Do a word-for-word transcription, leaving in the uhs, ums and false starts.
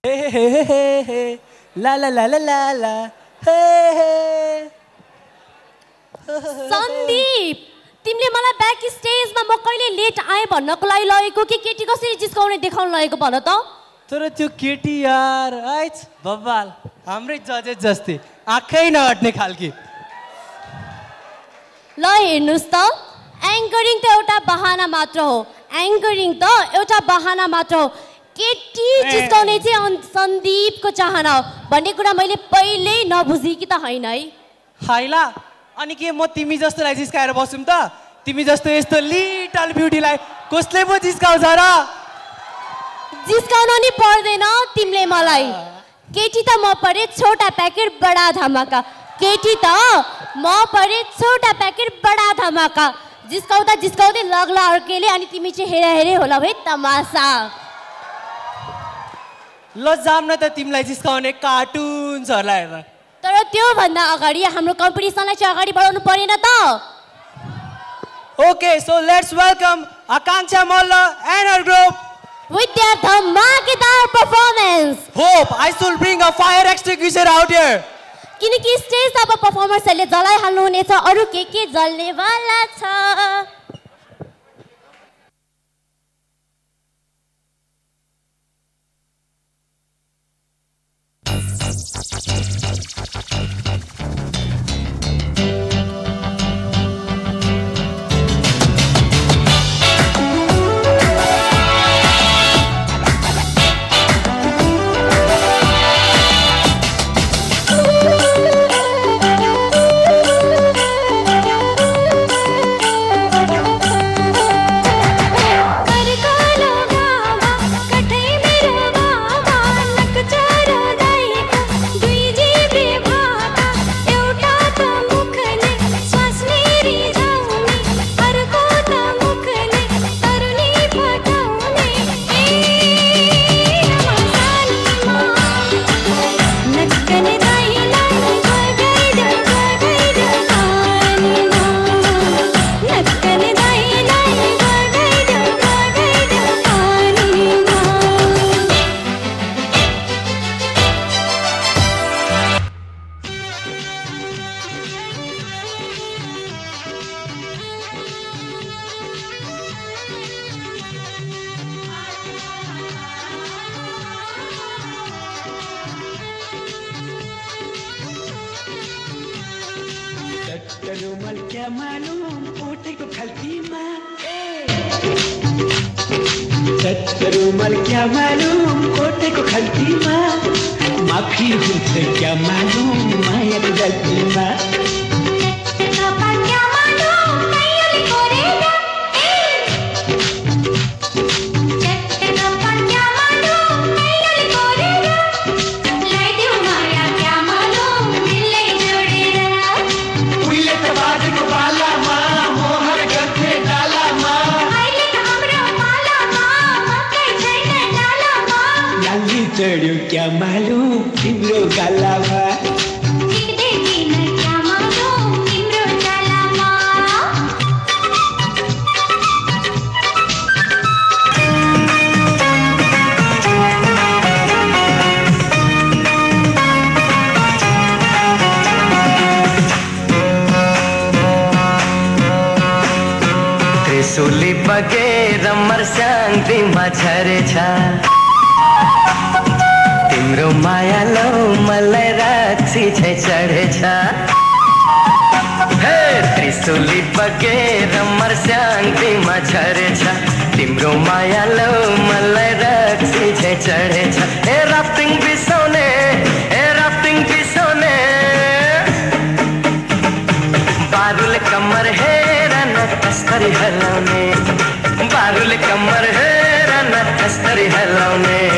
हे हे हे हे हे ला ला ला ला ला ला हे हे सन्दीप तिमीले मलाई ब्याक स्टेजमा म कहिले लेट आए भन्नको लागि लगेको कि केटी कसरी जिस्काउने देखाउन लगेको भन त तर त्यो केटी यार आइच बब्बाल हाम्रै जजेस जस्तै आँखै नहट्ने खालकी ल हेर्नुस् त एङ्करिङ त एउटा बहाना मात्र हो एङ्करिङ त एउटा बहाना मात्र हो केटी जिस्काउने चाहिँ सन्दीपको चाहना हो भन्ने कुरा मैले पहिल्यै नबुझेकी त होइन है हाइला अनि के म तिमी जस्तोलाई जिस्काएर बसौँ त तिमी जस्तो यस्तो लिटल ब्युटीलाई कसले पो जिस्काउँछ र जिस्काउन नि पर्दैन तिमीले मलाई केटी त म परे छोटा प्याकेट बडा धमाका केटी त म परे छोटा प्याकेट बडा धमाका जिस्काउँदा जिस्काउँदै लग्ला अर्केले अनि तिमी चाहिँ हेरा हेरे होला है तमासा ल जाम न त तिमीलाई जिस्काउने कार्टुन्सहरूलाई हेर्न तर त्यो भन्दा अगाडि हाम्रो कम्पिटिसनलाई चाहिँ अगाडि बढाउनु परेन त okay so let's welcome Akanksha Malla and her group with their धमाकेदार performance hope I should bring a fire extinguisher out here किनकि स्टेज अब परफर्मर्सहरूले जलाइहाल्नु हुनेछ अरू के के जल्ने वाला छ रुमाल क्या मालूम कोटे को खलती माँ माफी हुई क्या मालूम माया की गलती माँ चढ़्यो क्या मालूम तिम्रो गालामा क्या मालूम तिम्रो गालामा त्रिशूली बगेर मर्स्याङ तिमा झरेछ तिम्रो माया लौ मलाई राक्षी छै चढेछ हे त्रिशूली बगेर मर्स्याङ तिमा झरेछ तिम्रो माया लौ मलाई राक्षी छै चढेछ हे राफ्टिङ बिसाउने हे राफ्टिङ बिसाउने बारुले कम्मर हेर न कसरी हलाउने बारुले कम्मर हेर न कसरी हलाउने